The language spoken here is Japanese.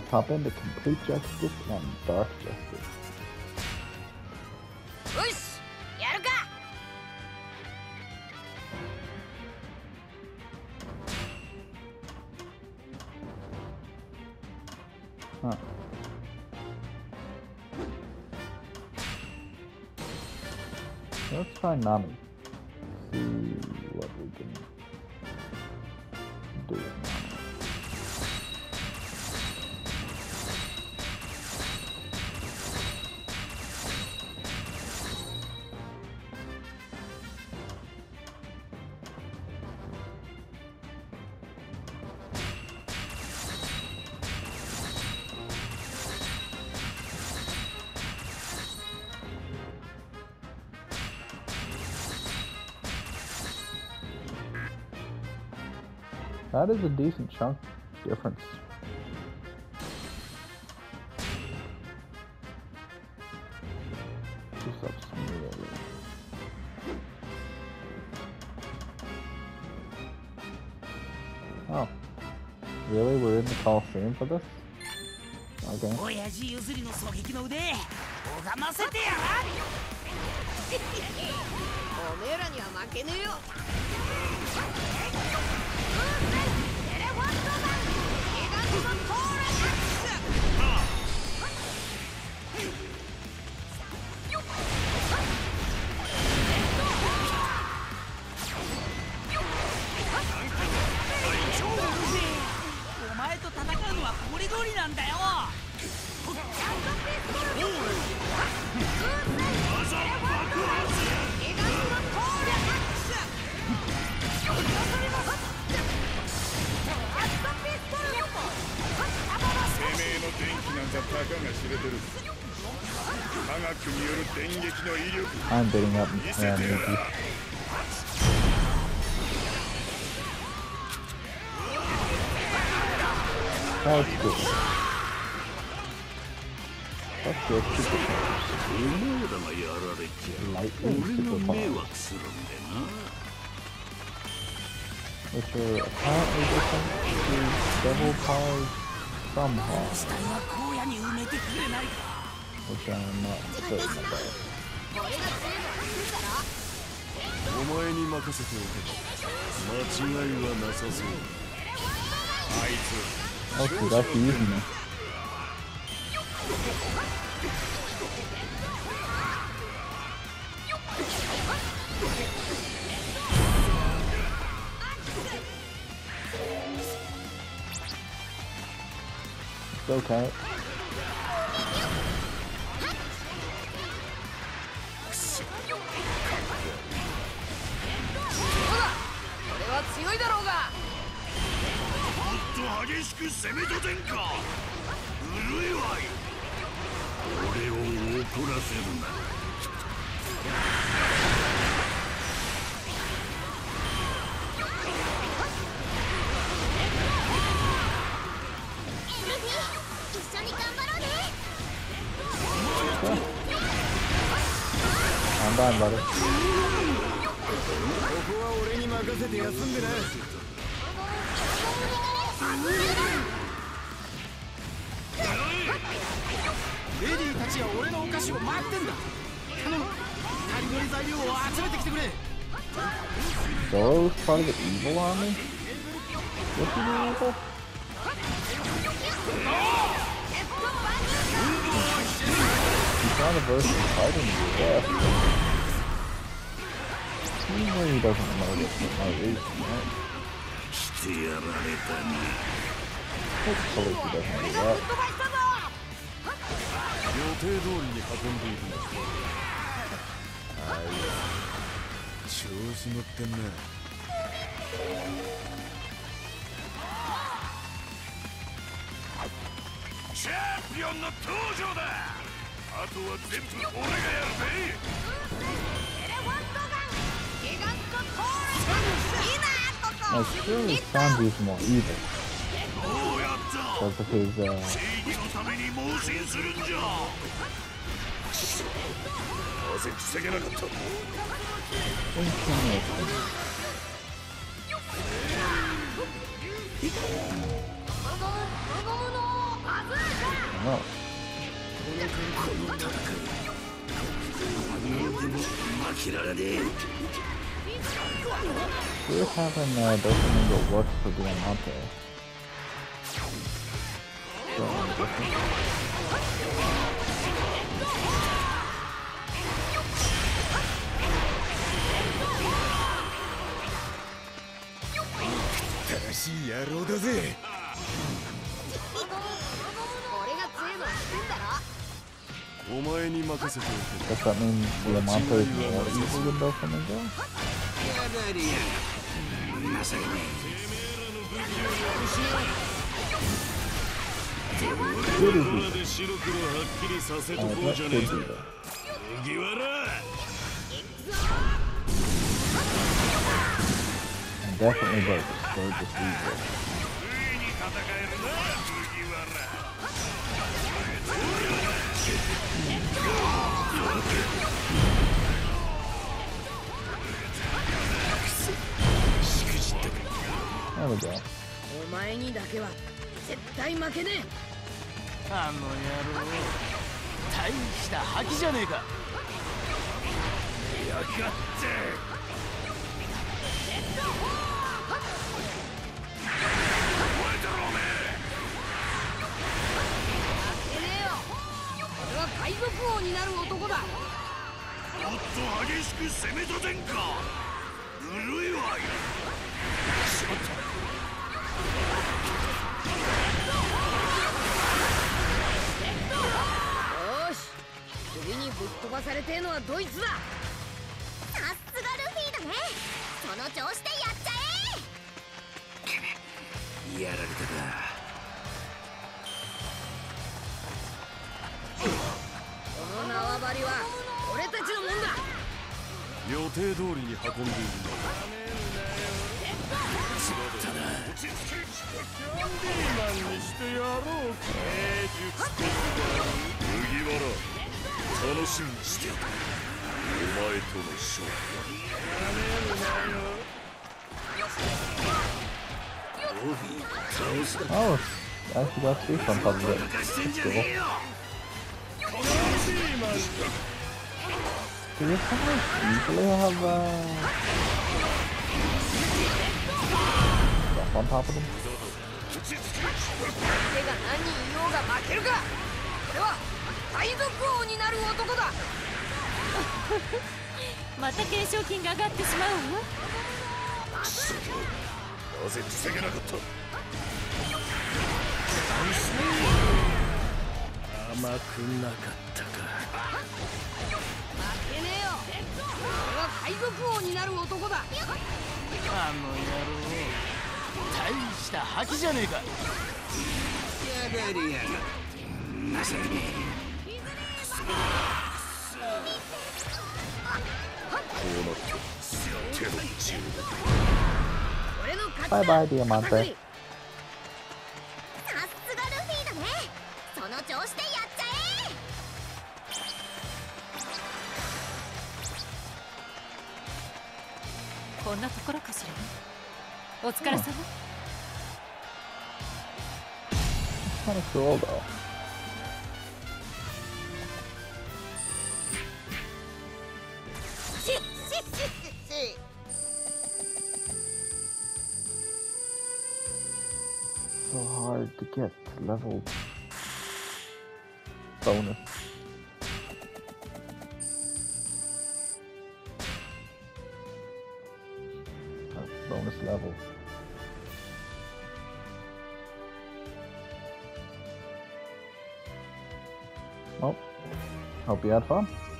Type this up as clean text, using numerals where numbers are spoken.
pop into Complete Justice and Dark Justice. Huh. Let's try Nami. See what we can do with Nami. That is a decent chunk difference. Just up immediately. Oh. Really? We're in the Coliseum for this? Okay. I'm bidding up and Mickey. That's good. That's good. Lightning superpowers, which are apparently different to devil powers somehow, which I'm not certain about. Okay, that's easy now. It's okay. I'm done, buddy. Zoro's part of the evil army? What's he doing evil? He's not averse to fighting to death. Usually he doesn't know this for no reason, right? Hopefully he doesn't do that. Championの登場だ。あとは全部俺がやるぜ。 I sure Sanji's more evil. Because of his, No. We're having Doflamingo work for Diamante. Does that mean Diamante is more evil than Doflamingo? Good is evil. That could be though. And definitely Burgess. Burgess evil. There we go. お前にだけは絶対負けねえ。 あの野郎、大した覇気じゃねえか。 やがって。お前だろおめ負けねえよ。俺は海賊王になる男だ。 もっと激しく攻め立てんか。ぬるいわい。しまった。 よし、首にぶっ飛ばされてえのはドイツだ。 さすがルフィだね。その調子でやっちゃえ。 やられたか。 この縄張りは俺たちのもんだ。 予定通りに運んでいるの。しまったな。キャンディーマンにしてやろうか。術的だ。麦わら、楽しみにしておく。お前との勝負。 Oh, I forgot to do some of it. That's cool. Do you usually have stuff on top of them? 手が何人いようが負けるか。俺は海賊王になる男だ。 また懸賞金が上がってしまうわよ。 なぜ防げなかった。甘くなかったか。 負けねえよ。俺は海賊王になる男だ。 あの野郎、大した覇気じゃねえか。 やがりやがって。情けねえ。こうなって手の内を。 俺の勝ちだ。 バイバイ、Diamante。 さすがルフィだね。その調子でやっちゃえ。 こんなところかしらね。お疲れ様。 Kind of cool though. So hard to get level bonus. Bonus level. Well, hope you had fun.